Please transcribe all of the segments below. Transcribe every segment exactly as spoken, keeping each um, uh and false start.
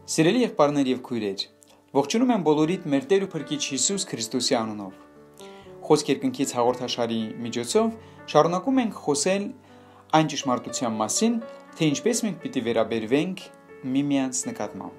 Սիրելի եղբայրներ եւ քույրեր, ողջունում եմ բոլորիդ մեր Տեր ու Փրկիչ Հիսուս Քրիստոսի անունով։ Խոսք երկնքից հաղորդաշարի միջոցով շարունակում ենք խոսել այն ճշմարտության մասին, թե ինչպես մենք պիտի վերաբերվենք միմյանց նկատմամբ։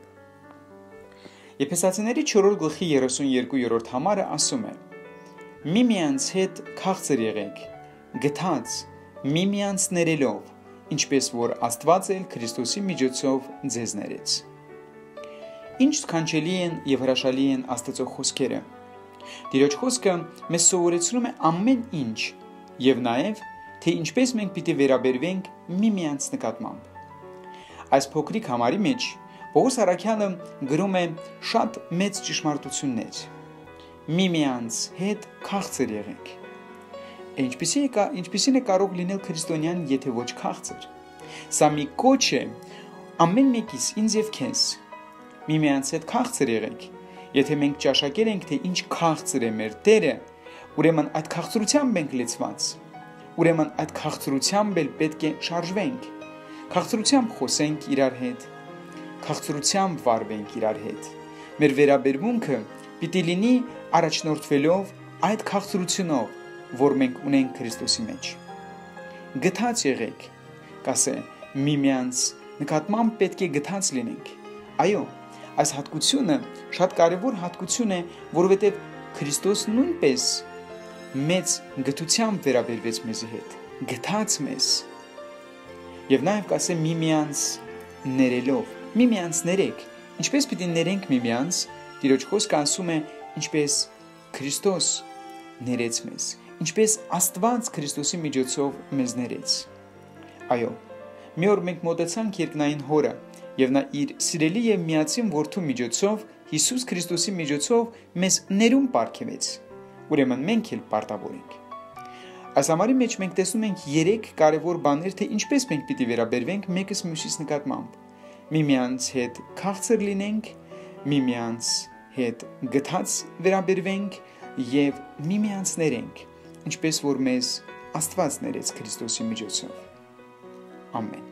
Եփեսացիների չորրորդ գլխի երեսունյոթերորդ համարը ասում է. Միմյանց հետ քաղցր եղեք, գթած, միմյանց ներելով, ինչպես որ Աստված էլ Քրիստոսի միջոցով ձեզ ներեց։ Ինչ սքանչելի են եւ հրաշալի են Աստծո խոսքերը։ Տիրոջ խոսքը մեզ սովորեցնում է ամեն ինչ եւ նաեւ թե ինչպես մենք պիտի վերաբերվենք միմյանց նկատմամբ։ Այս փոքրիկ համարի մեջ Պողոս առաքյալը գրում է շատ մեծ ճշմարտություններ։ Միմյանց հետ քաղցր եղեք։ Ինչպիսի է ինչպիսին է կարող լինել քրիստոնյան, եթե ոչ քաղցր։ Սա մի կոչ է ամեն մեկիս ինձ եւ քեզ։ Միմյանց հետ քաղցր եղեք։ Եթե մենք ճաշակեր ենք, թե ինչ քաղցր է մեր Տերը, ուրեմն այդ քաղցրությամբ ենք լեցված։ Ուրեմն այդ քաղցրությամբ էլ պետք է շարժվենք։ Քաղցրությամբ խոսենք իրար հետ։ Քաղցրությամբ վարվենք իրար հետ։ Մեր վերաբերմունքը պիտի լինի առաջնորդվելով այդ քաղցրությունով, որ մենք ունենք Քրիստոսի մեջ։ Գթած եղեք, կասե, միմյանց նկատմամբ պետք է գթած լինենք։ Այո, այս հատկությունը շատ կարևոր հատկություն է, որովհետև Քրիստոս նույնպես մեծ գթությամբ վերաբերվեց մեզի հետ, գթած մեզ։ Եվ նաև կասեմ միմյանց ներելով, միմյանց ներեք, ինչպես պիտի ներենք միմյանց, Տիրոջ խոսքը ասում է, ինչպես Քրիստոս ներեց մեզ, ինչպես Աստված Քրիստոսի միջոցով մեզ ներեց։ Այո, մի օր մենք մոտեցանք երկնային Հորը, եւ նա իր սիրելի եւ միածին որդու միջոցով Հիսուս Քրիստոսի միջոցով մեզ ներում պարգևեց։ Ուրեմն մենք էլ պարտավոր ենք։ Այս համարի մեջ մենք տեսնում ենք երեք կարևոր բաներ, թե ինչպես մենք պիտի վերաբերվենք մեկս մյուսիս նկատմամբ։ Միմյանց հետ քաղցր լինենք, միմյանց հետ գթած վերաբերվենք եւ միմյանց ներենք, ինչպես որ մեզ Աստված ներեց Քրիստոսի միջոցով։ Ամեն։